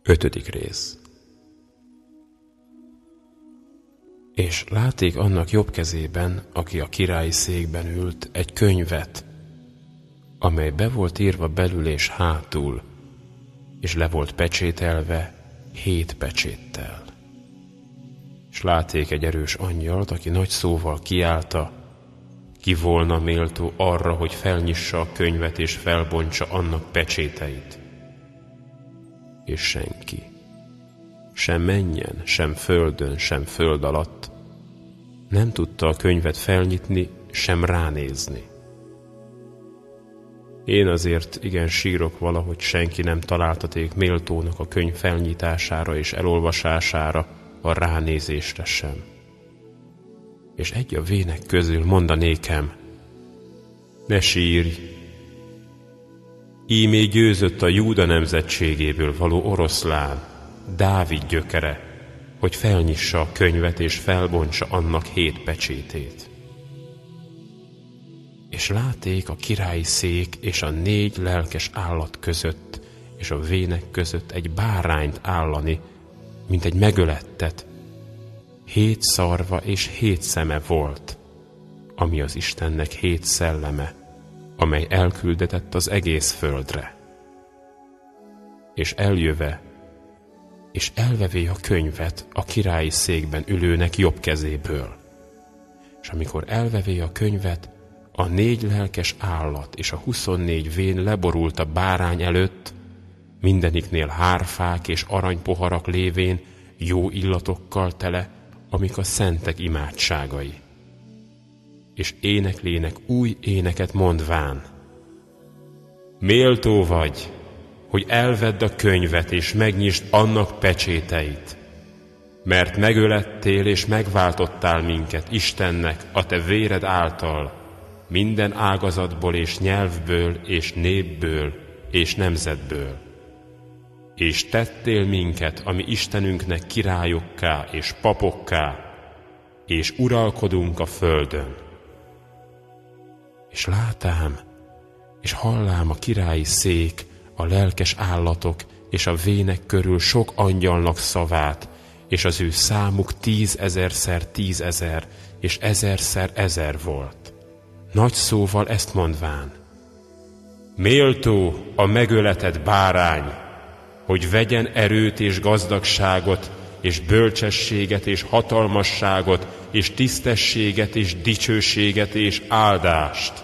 5. rész. És látték annak jobb kezében, aki a királyi székben ült, egy könyvet, amely be volt írva belül és hátul, és le volt pecsételve 7 pecséttel. És látték egy erős angyalt, aki nagy szóval kiálta, ki volna méltó arra, hogy felnyissa a könyvet és felbontsa annak pecséteit. És senki, sem mennyen, sem földön, sem föld alatt nem tudta a könyvet felnyitni, sem ránézni. Én azért igen sírok valahogy senki nem találtaték méltónak a könyv felnyitására és elolvasására, a ránézésre sem. És egy a vének közül mondanékem, ne sírj! Ímé győzött a Júda nemzetségéből való oroszlán, Dávid gyökere, hogy felnyissa a könyvet és felbontsa annak 7 pecsétét. És látték a királyi szék és a 4 lelkes állat között és a vének között egy bárányt állani, mint egy megölettet. 7 szarva és 7 szeme volt, ami az Istennek 7 szelleme, amely elküldetett az egész földre. És eljöve, és elvevé a könyvet a királyi székben ülőnek jobb kezéből. És amikor elvevé a könyvet, a 4 lelkes állat és a 24 vén leborult a bárány előtt, mindeniknél hárfák és aranypoharak lévén jó illatokkal tele, amik a szentek imádságai. És éneklének új éneket mondván, méltó vagy, hogy elvedd a könyvet és megnyisd annak pecséteit, mert megölettél és megváltottál minket Istennek a te véred által, minden ágazatból és nyelvből és népből és nemzetből. És tettél minket, ami Istenünknek királyokká és papokká, és uralkodunk a földön. És látám, és hallám a királyi szék, a lelkes állatok és a vének körül sok angyalnak szavát, és az ő számuk 10 000-szer 10 000, és 1000-szer 1000 volt. Nagy szóval ezt mondván, méltó a megöletett bárány, hogy vegyen erőt és gazdagságot, és bölcsességet és hatalmasságot, és tisztességet és dicsőséget és áldást.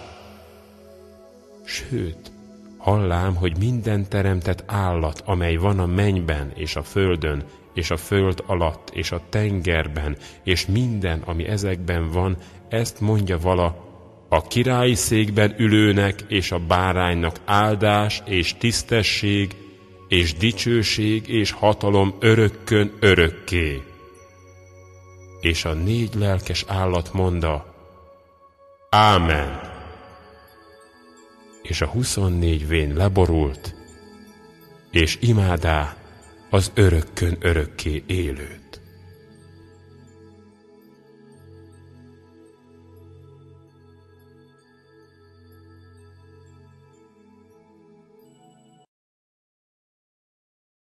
Sőt, hallám, hogy minden teremtett állat, amely van a mennyben és a földön, és a föld alatt, és a tengerben, és minden, ami ezekben van, ezt mondja vala, a királyi székben ülőnek és a báránynak áldás és tisztesség, és dicsőség és hatalom örökkön örökké. És a 4 lelkes állat mondta, Ámen. És a 24 vén leborult, és imádá az örökkön örökké élőt.